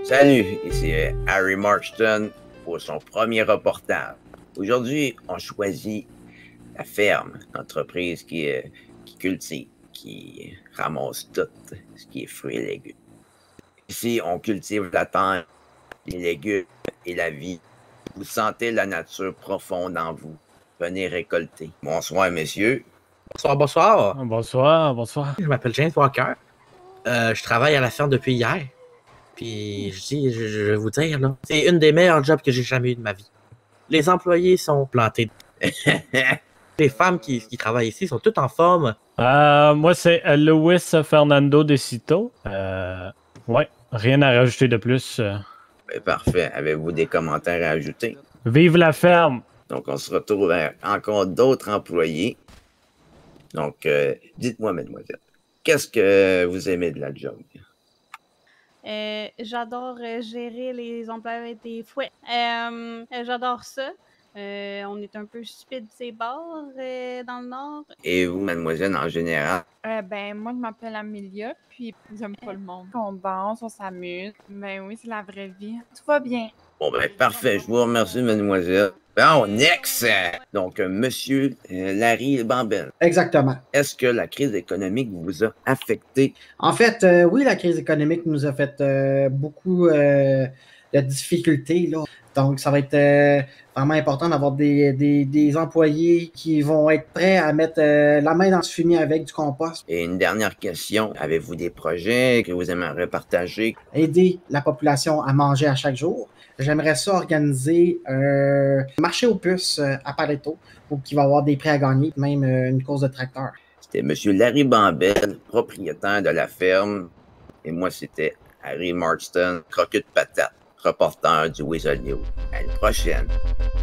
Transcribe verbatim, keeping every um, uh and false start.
Salut, ici euh, Harry Marston pour son premier reportage. Aujourd'hui, on choisit la ferme, l'entreprise qui, euh, qui cultive, qui ramasse tout ce qui est fruits et légumes. Ici, on cultive la terre, les légumes et la vie. Vous sentez la nature profonde en vous. Venez récolter. Bonsoir, messieurs. Bonsoir, bonsoir. Bonsoir, bonsoir. Je m'appelle James Walker. Euh, je travaille à la ferme depuis hier. Puis je dis, je, je vais vous dire, là, c'est une des meilleures jobs que j'ai jamais eu de ma vie. Les employés sont plantés. Les femmes qui, qui travaillent ici sont toutes en forme. Euh, moi, c'est Luis Fernando de Cito. Euh, ouais, rien à rajouter de plus. Ben, parfait. Avez-vous des commentaires à ajouter? Vive la ferme! Donc, on se retrouve avec encore d'autres employés. Donc, euh, dites-moi, mademoiselle, qu'est-ce que vous aimez de la job? Euh, j'adore euh, gérer les emplois avec des fouets. Euh, euh, j'adore ça. Euh, on est un peu stupide ces bars euh, dans le Nord. Et vous, mademoiselle, en général? Euh, ben, moi, je m'appelle Amelia, puis j'aime pas le monde. On danse, on s'amuse. Ben oui, c'est la vraie vie. Tout va bien. Bon, ben, parfait. Je vous remercie, mademoiselle. Bon, next! Donc, euh, monsieur euh, Larry Bambel. Exactement. Est-ce que la crise économique vous a affecté? En fait, euh, oui, la crise économique nous a fait euh, beaucoup euh, de difficultés, là. Donc, ça va être euh, vraiment important d'avoir des, des, des employés qui vont être prêts à mettre euh, la main dans le fumier avec du compost. Et une dernière question. Avez-vous des projets que vous aimeriez partager? Aider la population à manger à chaque jour. J'aimerais ça organiser un marché aux puces euh, à Pareto, où il va y avoir des prix à gagner, même euh, une course de tracteur. C'était monsieur Larry Bambel, propriétaire de la ferme. Et moi, c'était Harry Marston, croqueux de patate, reporter du Weasel News. À une prochaine!